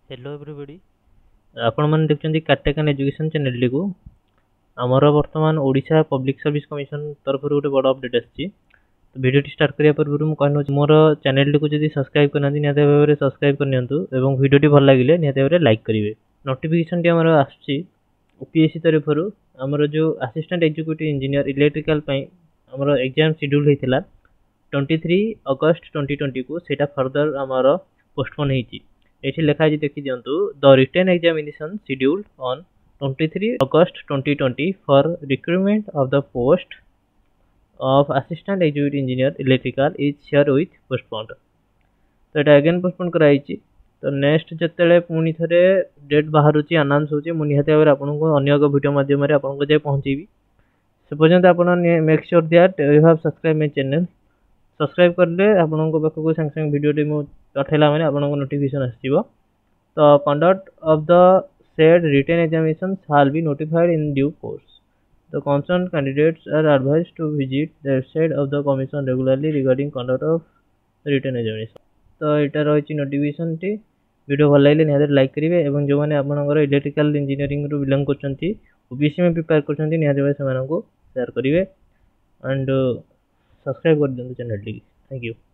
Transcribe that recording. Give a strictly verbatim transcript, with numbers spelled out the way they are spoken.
Hello everybody आपण मैंने देखते कार्टेक एंड एजुकेशन चैनल टी को आमर बर्तमान ओडिशा पब्लिक सर्विस कमिशन तरफ गोटे बड़ अपडेट आसी तो वीडियो स्टार्ट करने पूर्व मुझे कहना मोर चैनल टी को जब सब्सक्राइब करना निहत भाव में सब्सक्राइब करनी वीडियो भल लगे निहत भाव में लाइक करेंगे। नोटिफिकेशन टी आमर आसी ओपीएससी तरफ आमर जो असिस्टेंट एग्जीक्यूटिव इंजीनियर इलेक्ट्रिकल आमर एग्जाम शेड्यूल होता twenty three August twenty twenty को सेटा फर्दर आमर पोस्टपोन होती ये लिखा देखी दिंतु the written examination scheduled on twenty three August twenty twenty for recruitment of the post of assistant executive engineer electrical is शेयर विथ पोस्टपोन्ड। तो ये अगेन पोस्टपोन कराई तो नेक्स्ट जिते पुणी थे डेट बाहर अनाउंस होती निहत भाव में आपको अन्य वीडियो माध्यम आपको जाए पहुँचेबी से पर्यंत आप make sure that you have subscribe my channel. Subscribe करले आपको पाखक संगे संगे वीडियो पठेला मैंने आपको नोटिफिकेशन आसो। तो conduct of the said written examination shall be notified in due course. The concern candidates are advised to visit the website of the commission regularly regarding conduct of written examination. तो यहाँ रही notification T video भल लगे निहत like करेंगे और जो मैंने आपंकर इलेक्ट्रिकल इंजीनियरिंग रू बिलोंग कर ओबीसी में प्रिपेयर कर निहत भाव से शेयर करेंगे एंड सब्सक्राइब कर दिखाँ चैनल टी। Thank you.